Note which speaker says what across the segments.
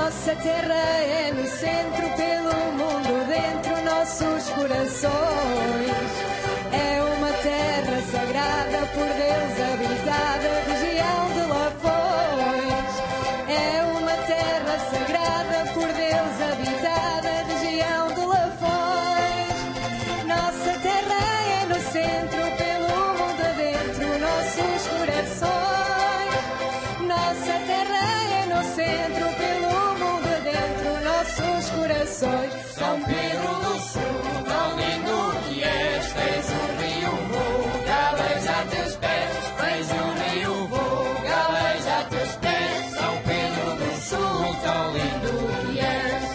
Speaker 1: Nossa terra é no centro, pelo mundo dentro, nossos corações. É uma terra sagrada, por Deus habitada, região de Lafões. É uma terra sagrada, por Deus habitada, região de Lafões. Nossa terra é no centro, pelo mundo dentro, nossos corações. Nossa terra é no centro, pelo mundo dentro, nossos corações.
Speaker 2: São Pedro do Sul, tão lindo que és, tens um rio Vouguinhas, beija teus pés, tens um rio Vouguinhas, beija teus pés. São Pedro do Sul, tão lindo que és.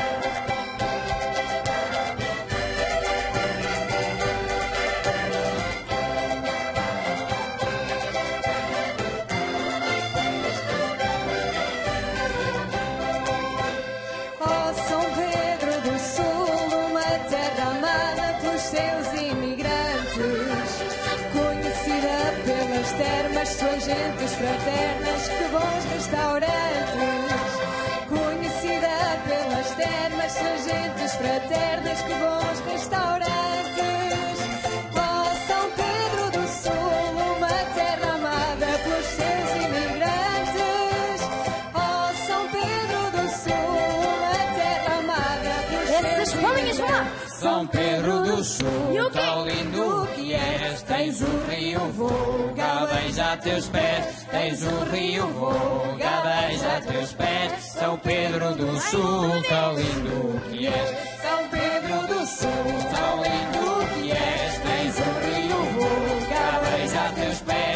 Speaker 1: Oh, São Pedro do Sul, uma terra amada pelos seus imigrantes, conhecida pelas termas, suas gentes fraternas, que bons restaurantes. Conhecida pelas termas, suas gentes fraternas, que bons restaurantes. Oh, São Pedro do Sul, uma terra amada pelos seus imigrantes. Oh, São Pedro do Sul, uma terra amada pelos
Speaker 3: Essas
Speaker 1: seus
Speaker 3: bolinhas vão lá.
Speaker 1: imigrantes.
Speaker 2: São Pedro do Sul,
Speaker 3: E o quê?
Speaker 2: tão lindo que és, tens o rio Vouguinhas, beija teus pés, tens o rio Vouguinhas, beija teus pés. São Pedro do Sul, tão lindo que és. São Pedro do Sul, tão lindo que és, tens o rio Vouguinhas, beija teus pés.